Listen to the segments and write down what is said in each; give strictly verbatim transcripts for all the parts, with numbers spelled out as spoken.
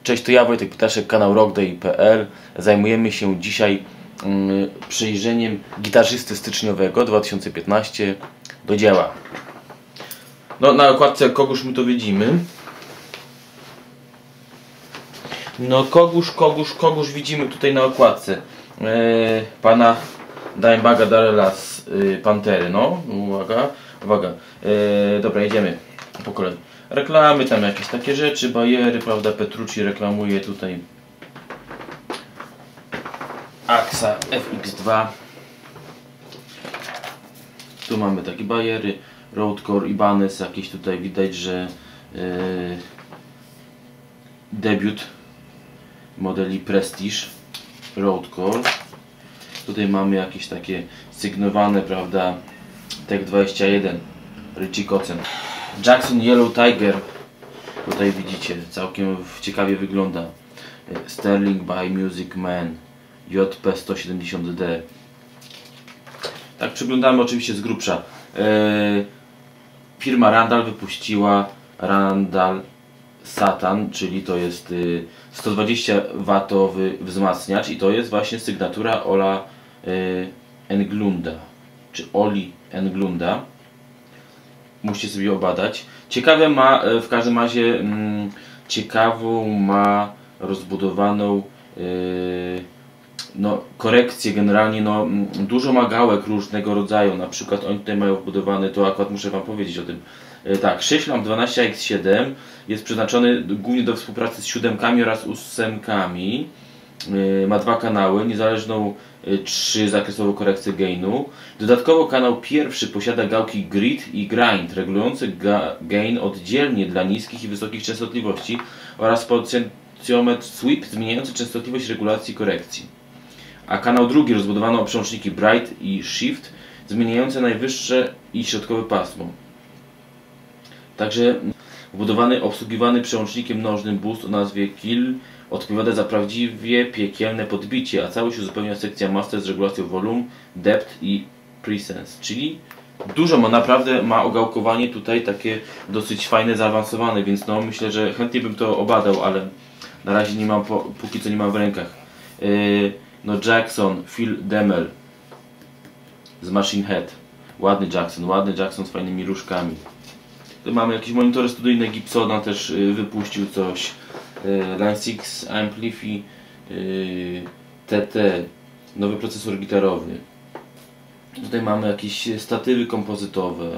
Cześć, to ja Wojtek Ptaszek, kanał rockday kropka p l. Zajmujemy się dzisiaj mm, przejrzeniem gitarzysty styczniowego dwa tysiące piętnaście. Do dzieła. No, na okładce kogóż my to widzimy. No kogóż, kogóż, kogóż widzimy tutaj na okładce. E, pana Dimebaga Darrella z y, Pantery. No, uwaga, uwaga. E, dobra, jedziemy po kolei. Reklamy, tam jakieś takie rzeczy, bajery, prawda, Petrucci reklamuje tutaj Axa F X dwa. Tu mamy takie bajery, Roadcore, Ibanez, jakieś tutaj widać, że yy, debiut modeli Prestige Roadcore. Tutaj mamy jakieś takie sygnowane, prawda, Tech dwadzieścia jeden, Richie Kotzen. Jackson Yellow Tiger, tutaj widzicie, całkiem ciekawie wygląda. Sterling by Music Man J P sto siedemdziesiąt D. Tak przyglądamy oczywiście z grubsza. Eee, firma Randall wypuściła Randall Satan, czyli to jest y, sto dwadzieścia watowy wzmacniacz i to jest właśnie sygnatura Ola y, Englunda, czy Oli Englunda. Musicie sobie obadać. Ciekawe ma, w każdym razie mm, ciekawą ma rozbudowaną yy, no, korekcję generalnie, no, dużo ma gałek różnego rodzaju, na przykład oni tutaj mają wbudowany, to akurat muszę wam powiedzieć o tym. Yy, tak, sześć lamp dwanaście A X siedem jest przeznaczony głównie do współpracy z siódemkami oraz ósemkami. Yy, ma dwa kanały, niezależną trzy zakresową korekcję gainu. Dodatkowo kanał pierwszy posiada gałki grid i grind regulujące ga gain oddzielnie dla niskich i wysokich częstotliwości oraz potencjometr sweep zmieniający częstotliwość regulacji korekcji. A kanał drugi rozbudowano o przełączniki bright i shift zmieniające najwyższe i środkowe pasmo. Także wbudowany, obsługiwany przełącznikiem nożnym boost o nazwie Kill odpowiada za prawdziwie piekielne podbicie, a całość uzupełnia sekcja master z regulacją volume, depth i presense, czyli dużo ma, naprawdę ma ogałkowanie tutaj takie dosyć fajne, zaawansowane, więc no myślę, że chętnie bym to obadał, ale na razie nie mam, póki co nie mam w rękach. Yy, no Jackson, Phil Demel z Machine Head, ładny Jackson, ładny Jackson z fajnymi różkami. Tu mamy jakieś monitory studyjne, Gibsona też yy, wypuścił coś. Line six Amplify T T, nowy procesor gitarowy. Tutaj mamy jakieś statywy kompozytowe,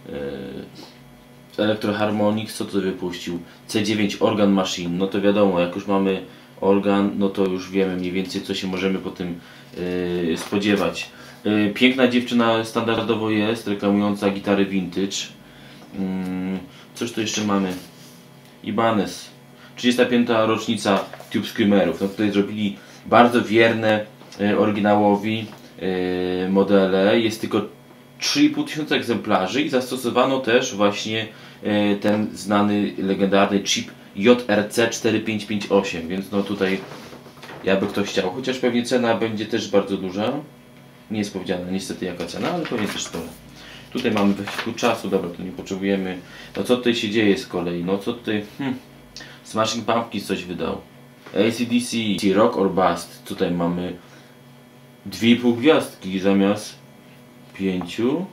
Electro Harmonix, co tutaj wypuścił? C dziewięć Organ Machine, no to wiadomo, jak już mamy organ, no to już wiemy mniej więcej, co się możemy po tym spodziewać. Piękna dziewczyna standardowo jest, reklamująca gitary vintage. Cóż tu jeszcze mamy? Ibanez. trzydziesta piąta rocznica Tube Screamerów. No tutaj zrobili bardzo wierne e, oryginałowi e, modele. Jest tylko trzy i pół tysiąca egzemplarzy i zastosowano też właśnie e, ten znany, legendarny chip J R C cztery pięć pięć osiem, więc no tutaj jakby ktoś chciał, chociaż pewnie cena będzie też bardzo duża. Nie jest powiedziana niestety jaka cena, ale pewnie też spora. Tutaj mamy tu czasu, dobra, to nie potrzebujemy. No co tutaj się dzieje z kolei? No co tutaj... Hmm. Smashing Pumpkins coś wydał. A C D C, Rock or Bust. Tutaj mamy dwie i pół gwiazdki zamiast pięciu.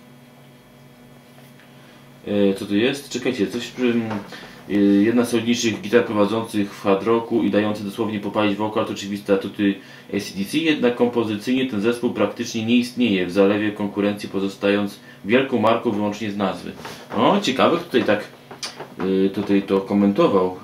E, co tu jest? Czekajcie, coś przy, e, jedna z solidniejszych gitar prowadzących w hard rocku i dający dosłownie popalić wokal, to oczywiste atuty A C D C, jednak kompozycyjnie ten zespół praktycznie nie istnieje w zalewie konkurencji, pozostając wielką marką wyłącznie z nazwy. O, ciekawe, tutaj tak tutaj to komentował.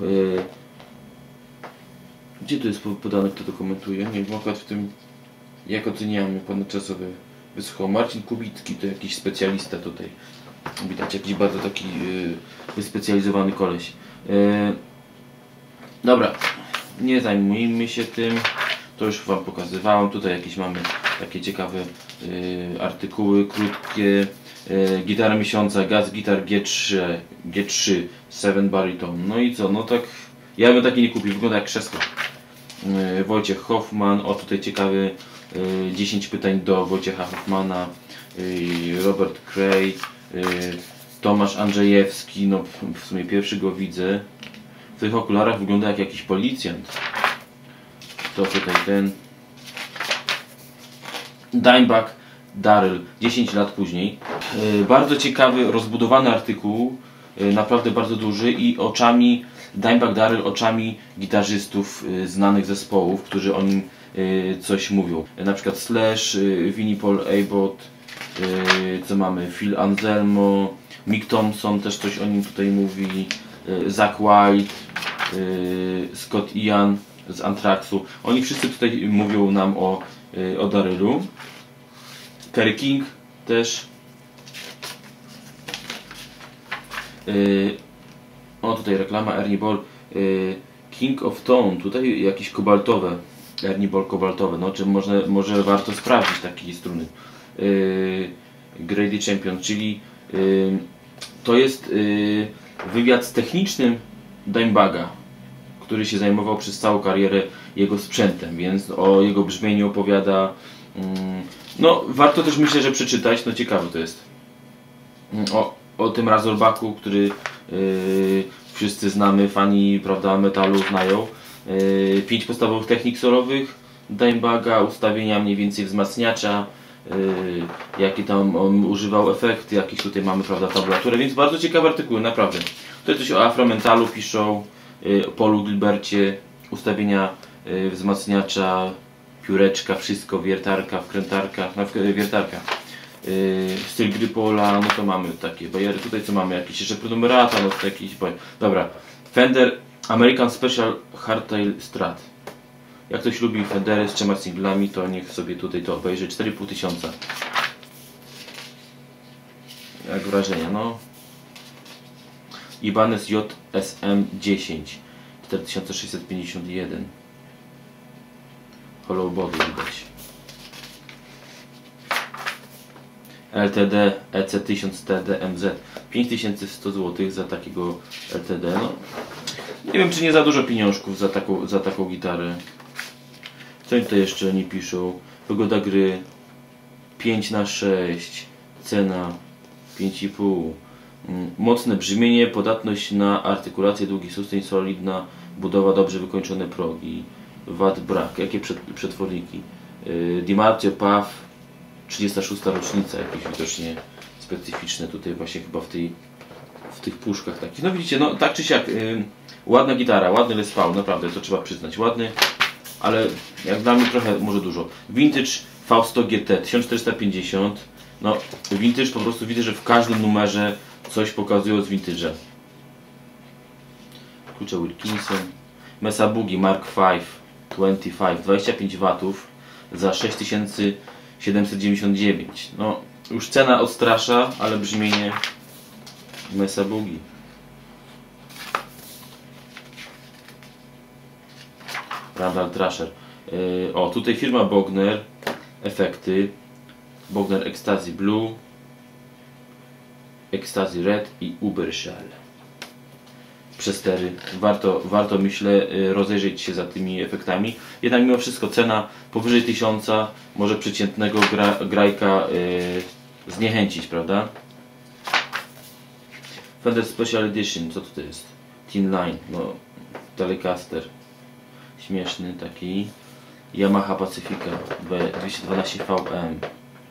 Gdzie tu jest podane, kto to komentuje? Nie wiem, akurat w tym, jak oceniamy ponadczasowe wysłuchał. Marcin Kubicki, to jakiś specjalista tutaj. Widać, jakiś bardzo taki wyspecjalizowany koleś. Dobra, nie zajmujmy się tym. To już wam pokazywałem. Tutaj jakieś mamy takie ciekawe artykuły, krótkie. E, gitara miesiąca, Gas Guitar G trzy, G trzy, siedem Baryton. No i co, no tak, ja bym taki nie kupił, wygląda jak krzesło. E, Wojciech Hoffman, o tutaj ciekawy e, dziesięć pytań do Wojciecha Hoffmana, e, Robert Cray, e, Tomasz Andrzejewski, no w sumie pierwszy go widzę. w tych okularach wygląda jak jakiś policjant. To tutaj ten Dimebag Darrell dziesięć lat później. Yy, bardzo ciekawy, rozbudowany artykuł, yy, naprawdę bardzo duży i oczami Dimebag Darrell, oczami gitarzystów yy, znanych zespołów, którzy o nim yy, coś mówią. Yy, na przykład Slash, yy, Vinnie Paul Abbott, yy, co mamy, Phil Anselmo, Mick Thompson też coś o nim tutaj mówi, yy, Zakk Wylde, yy, Scott Ian z Anthraxu. Oni wszyscy tutaj mówią nam o, yy, o Darrellu. Kerry King też. Yy, o, tutaj reklama Ernie Ball. Yy, King of Tone. Tutaj jakieś kobaltowe. Ernie Ball kobaltowe. No, czy może, może warto sprawdzić takie struny. Yy, Grady Champion, czyli yy, to jest yy, wywiad z technicznym Dimebaga, który się zajmował przez całą karierę jego sprzętem, więc o jego brzmieniu opowiada. Yy, no, warto też, myślę, że przeczytać, no ciekawe to jest. O, o tym Razorbacku, który yy, wszyscy znamy, fani, prawda, metalu znają. Yy, pięć podstawowych technik solowych Dimebaga, ustawienia mniej więcej wzmacniacza, yy, jaki tam on używał efekty, jakieś tutaj mamy, prawda, tablaturę, więc bardzo ciekawe artykuły, naprawdę. Tutaj coś o afromentalu piszą, yy, o Paulu Gilbercie, ustawienia yy, wzmacniacza, pióreczka, wszystko, wiertarka, wkrętarka, na wiertarka. Yy, styl gry Paula, no to mamy takie bajery. Tutaj co mamy? Jakieś jeszcze prenumerata, no to jakiś bajer. Dobra. Fender American Special Hardtail Strat. Jak ktoś lubi Fendery z trzema singlami, to niech sobie tutaj to obejrzy. cztery i pół tysiąca. Jak wrażenia, no. Ibanez J S M dziesięć. cztery tysiące sześćset pięćdziesiąt jeden. Hollow body widać. L T D E C tysiąc T D M Z. pięć tysięcy sto złotych za takiego L T D. No, nie wiem, czy nie za dużo pieniążków za taką, za taką gitarę. Co oni tutaj jeszcze nie piszą? Wygoda gry pięć na sześć. Cena pięć i pół. Mocne brzmienie, podatność na artykulację, długi sustain, solidna budowa, dobrze wykończone progi. Wad brak. Jakie przetworniki? Yy, DiMarzio P A F trzydziesta szósta rocznica, jakieś widocznie specyficzne tutaj właśnie chyba w tej w tych puszkach takich. No widzicie, no tak czy siak, yy, ładna gitara, ładny Les Paul, naprawdę, to trzeba przyznać, ładny, ale jak dla mnie trochę może dużo. Vintage V sto G T tysiąc czterysta pięćdziesiąt. No vintage, po prostu widzę, że w każdym numerze coś pokazują z vintage'a. Klucze Wilkinson. Mesa Boogie Mark pięć dwadzieścia pięć, dwadzieścia pięć watów za sześć tysięcy siedemset dziewięćdziesiąt dziewięć. No, już cena odstrasza, ale brzmienie Mesa Boogie. Randall Thrasher. Yy, o, tutaj firma Bogner. Efekty. Bogner Ecstasy Blue, Ecstasy Red i Uberschall. Przestery. Warto, warto myślę rozejrzeć się za tymi efektami. Jednak mimo wszystko cena powyżej tysiąca może przeciętnego gra, grajka yy, zniechęcić, prawda? Fender Special Edition, co to jest? Thin Line, no Telecaster. Śmieszny taki. Yamaha Pacifica dwieście dwanaście V M.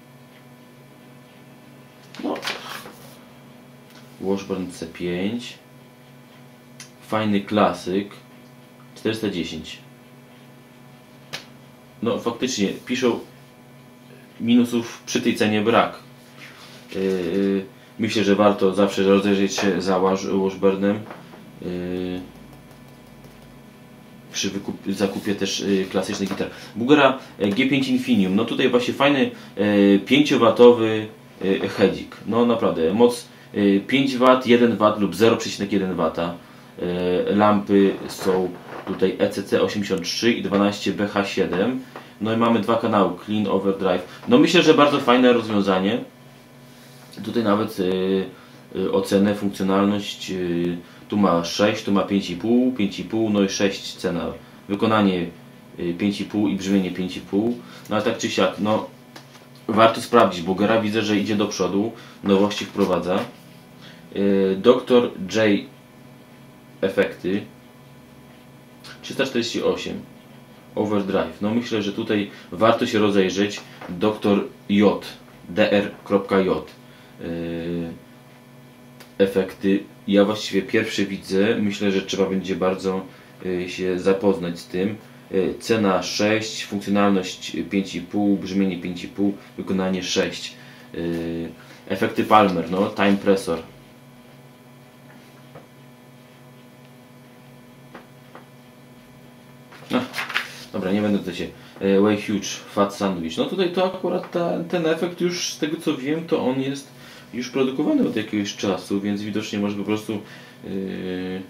No. Washburn C pięć. Fajny klasyk czterysta dziesięć. No faktycznie piszą, minusów przy tej cenie brak. Yy, myślę, że warto zawsze rozejrzeć się za Washburnem yy, przy wykup, zakupie też yy, klasycznych gitar. Bugera G pięć Infinium. No tutaj właśnie fajny yy, pięć watowy yy, headzik. No naprawdę moc yy, pięć watów, jeden wat lub zero przecinek jeden wata. Lampy są tutaj E C C osiemdziesiąt trzy i dwanaście B H siedem. No i mamy dwa kanały, Clean Overdrive. No myślę, że bardzo fajne rozwiązanie. Tutaj nawet yy, yy, ocenę, funkcjonalność yy, tu ma sześć, tu ma pięć i pół, pięć i pół, no i sześć cena. Wykonanie yy, pięć i pół i brzmienie pięć i pół. No ale tak czy siak, no warto sprawdzić, bo Gera widzę, że idzie do przodu, nowości wprowadza. Yy, doktor J Efekty, trzysta czterdzieści osiem. Overdrive. No myślę, że tutaj warto się rozejrzeć. doktor J. dr.j. Yy, efekty. Ja właściwie pierwsze widzę. Myślę, że trzeba będzie bardzo yy, się zapoznać z tym. Yy, cena sześć, funkcjonalność pięć i pół, brzmienie pięć i pół, wykonanie sześć. Yy, efekty Palmer, no, Time Pressor. No, dobra, nie będę tutaj się. Yy, Way Huge, Fat Sandwich. No tutaj to akurat ta, ten efekt już, z tego co wiem, to on jest już produkowany od jakiegoś czasu, więc widocznie może po prostu yy,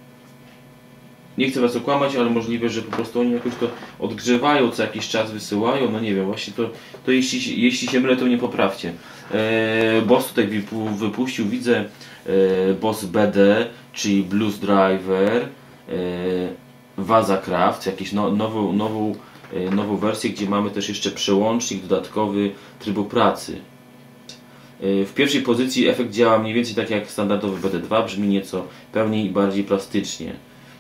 nie chcę was okłamać, ale możliwe, że po prostu oni jakoś to odgrzewają, co jakiś czas wysyłają, no nie wiem, właśnie to, to jeśli, jeśli się mylę, to mnie poprawcie. Yy, Boss tutaj wypu, wypuścił, widzę yy, Boss B D, czyli Blues Driver, yy, VasaCraft, jakąś no, nową, nową, yy, nową wersję, gdzie mamy też jeszcze przełącznik dodatkowy trybu pracy. Yy, w pierwszej pozycji efekt działa mniej więcej tak jak standardowy B D dwa, brzmi nieco pełniej i bardziej plastycznie.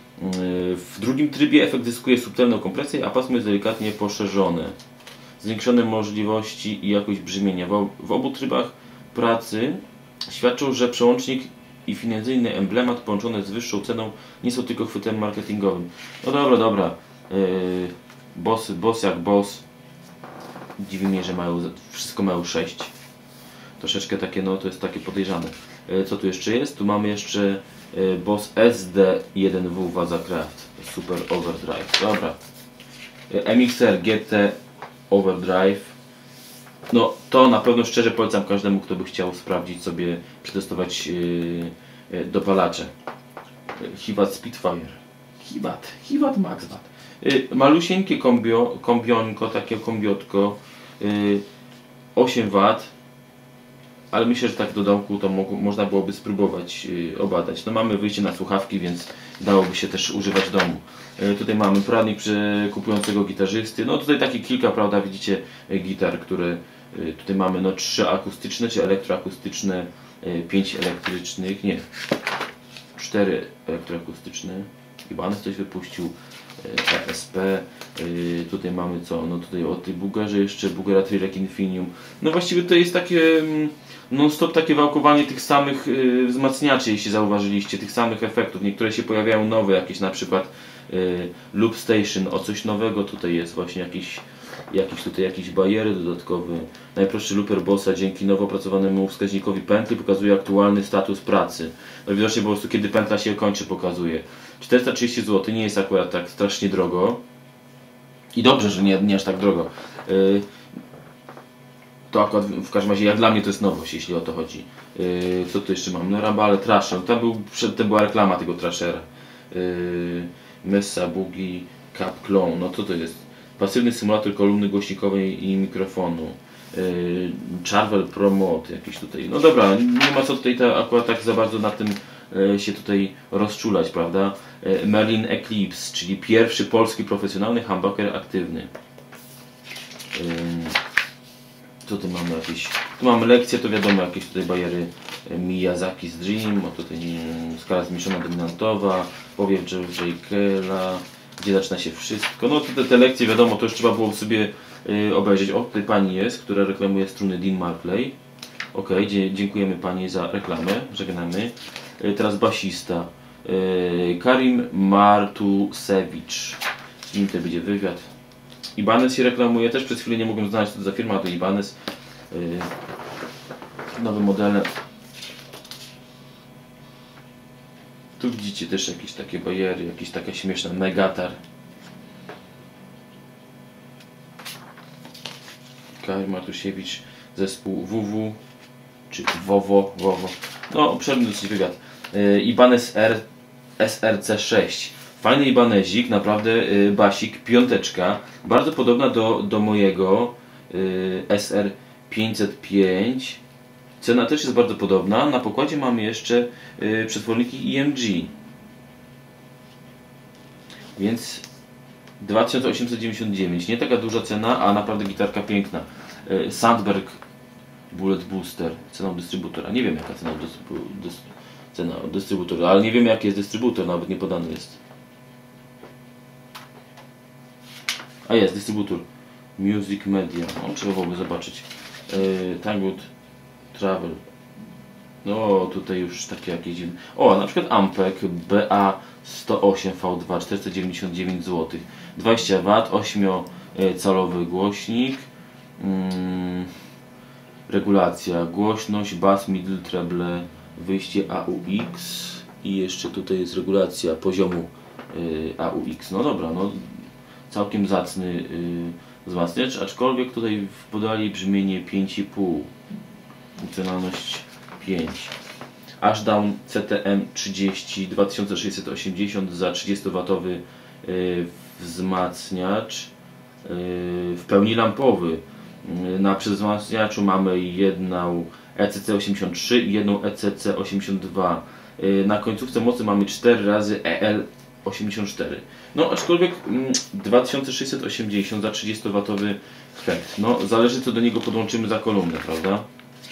W drugim trybie efekt zyskuje subtelną kompresję, a pasmo jest delikatnie poszerzone. Zwiększone możliwości i jakość brzmienia. W obu trybach pracy świadczą, że przełącznik i finezyjny emblemat połączone z wyższą ceną nie są tylko chwytem marketingowym. No dobra, dobra. Yy, boss, boss jak boss. Dziwi mnie, że mają, wszystko mają sześć. Troszeczkę takie, no to jest takie podejrzane. Yy, co tu jeszcze jest? Tu mamy jeszcze Boss S D jeden W VasaCraft Super Overdrive. Dobra. M X R G T Overdrive. No to na pewno szczerze polecam każdemu, kto by chciał sprawdzić sobie, przetestować yy, dopalacze. Hibat Spitfire. Hibat. Hibat Maxbat. Yy, malusieńkie kombio, kombionko, takie kombiotko. Yy, osiem watów. Ale myślę, że tak do domku to mo można byłoby spróbować yy, obadać. No mamy wyjście na słuchawki, więc dałoby się też używać w domu. Yy, tutaj mamy poradnik kupującego gitarzysty. No tutaj takie kilka, prawda, widzicie, yy, gitar, które yy, tutaj mamy no trzy akustyczne, czy elektroakustyczne, yy, pięć elektrycznych, nie, cztery elektroakustyczne. Ibanez coś wypuścił, E S P, yy, tutaj mamy co, no tutaj o tej Bugarze jeszcze, Bugara Trirec Infinium. No właściwie to jest takie non-stop takie wałkowanie tych samych yy, wzmacniaczy, jeśli zauważyliście, tych samych efektów. Niektóre się pojawiają nowe, jakieś na przykład yy, Loop Station, o coś nowego tutaj jest, właśnie jakiś, jakiś tutaj jakiś bariery dodatkowy. Najprostszy looper Bossa dzięki nowo opracowanemu wskaźnikowi pętli pokazuje aktualny status pracy. No widocznie po prostu kiedy pętla się kończy pokazuje. czterysta trzydzieści złotych, nie jest akurat tak strasznie drogo. I dobrze, że nie, nie aż tak drogo. Yy, to akurat w każdym razie jak dla mnie to jest nowość, jeśli o to chodzi. Yy, co tu jeszcze mam? No Rambale Trasher. Tam był, przedtem była reklama tego Trashera. Yy, Mesa, Boogie, Cap Clone. No co to jest? Pasywny symulator kolumny głośnikowej i mikrofonu. Yy, Charvel Pro Mode jakiś tutaj. No dobra, nie ma co tutaj ta, akurat tak za bardzo na tym yy, się tutaj rozczulać, prawda? Yy, Merlin Eclipse, czyli pierwszy polski profesjonalny humbucker aktywny. Yy, co tu mamy jakieś? Tu mamy lekcje, to wiadomo, jakieś tutaj bajery Miyazaki's Dream, o tutaj yy, skala zmniejszona dominantowa, powiew J.K.'a, gdzie zaczyna się wszystko. No te, te lekcje wiadomo, to już trzeba było sobie yy, obejrzeć. O, tutaj pani jest, która reklamuje struny Dean Markley. Ok, dziękujemy pani za reklamę, żegnamy. Yy, teraz basista yy, Karim Martusewicz. Z nim tutaj będzie wywiad. Ibanez się reklamuje, też przez chwilę nie mogłem znaleźć co to za firma, a to Ibanez. Yy, nowe modele. Tu widzicie też jakieś takie bajery, jakieś taka śmieszna Megatar. Karim Martusiewicz, zespół W W, czy Wowo, Wowo. No, obszerny dosyć wywiad. Yy, Ibanez R, S R C sześć. Fajny Ibanezik, naprawdę yy, basik, piąteczka. Bardzo podobna do, do mojego yy, S R pięćset pięć. Cena też jest bardzo podobna. Na pokładzie mamy jeszcze yy, przetworniki E M G. Więc dwa tysiące osiemset dziewięćdziesiąt dziewięć. Nie taka duża cena, a naprawdę gitarka piękna. Yy, Sandberg Bullet Booster. Cena dystrybutora. Nie wiem jaka cena, dystrybu dys, cena dystrybutora, ale nie wiem jaki jest dystrybutor, nawet nie podany jest. A jest, dystrybutor. Music Media. No, trzeba byłoby zobaczyć. Yy, Tanggood Travel. No, tutaj już takie jakieś dziwne. O, na przykład Ampeg B A sto osiem V dwa, czterysta dziewięćdziesiąt dziewięć złotych. dwadzieścia watów, ośmiocalowy głośnik. Hmm. Regulacja, głośność, bass, middle, treble, wyjście A U X i jeszcze tutaj jest regulacja poziomu y, A U X. No dobra, no całkiem zacny y, wzmacniacz, aczkolwiek tutaj podali brzmienie pięć i pół, funkcjonalność pięć. Ashdown C T M trzydzieści dwa tysiące sześćset osiemdziesiąt za trzydziestowatowy y, wzmacniacz y, w pełni lampowy. Na wzmacniaczu mamy jedną E C C osiemdziesiąt trzy i jedną E C C osiemdziesiąt dwa. Na końcówce mocy mamy cztery razy E L osiemdziesiąt cztery. No aczkolwiek dwa tysiące sześćset osiemdziesiąt za trzydziestowatowy sprzęt. No zależy co do niego podłączymy za kolumnę, prawda?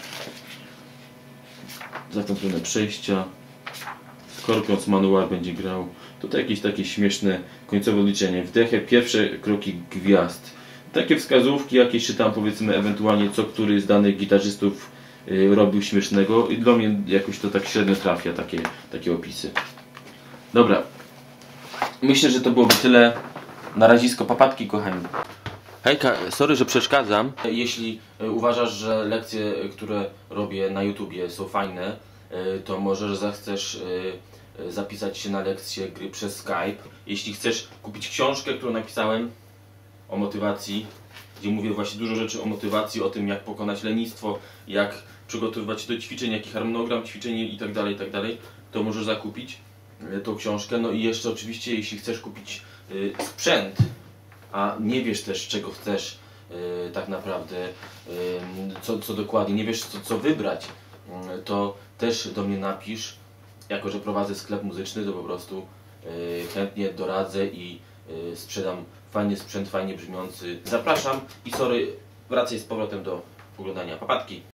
Za tą stronę przejścia. Scorpions manual będzie grał. Tutaj jakieś takie śmieszne końcowe liczenie. Wdechę, pierwsze kroki gwiazd. Takie wskazówki jakieś, czy tam powiedzmy ewentualnie co który z danych gitarzystów y, robił śmiesznego i dla mnie jakoś to tak średnio trafia, takie, takie opisy. Dobra, myślę, że to byłoby tyle. Na razisko, papatki kochani. Hejka, sorry, że przeszkadzam. Jeśli y, uważasz, że lekcje, które robię na YouTubie są fajne, y, to może zechcesz y, y, zapisać się na lekcję gry przez Skype. Jeśli chcesz kupić książkę, którą napisałem o motywacji, gdzie mówię właśnie dużo rzeczy o motywacji, o tym jak pokonać lenistwo, jak przygotowywać się do ćwiczeń, jaki harmonogram ćwiczeń i tak dalej, i tak dalej, to możesz zakupić y, tą książkę. No i jeszcze oczywiście jeśli chcesz kupić y, sprzęt, a nie wiesz też czego chcesz y, tak naprawdę, y, co, co dokładnie, nie wiesz co, co wybrać, y, to też do mnie napisz. Jako że prowadzę sklep muzyczny, to po prostu y, chętnie doradzę i y, sprzedam fajny sprzęt, fajnie brzmiący. Zapraszam i sorry, wracaj z powrotem do oglądania. Papatki!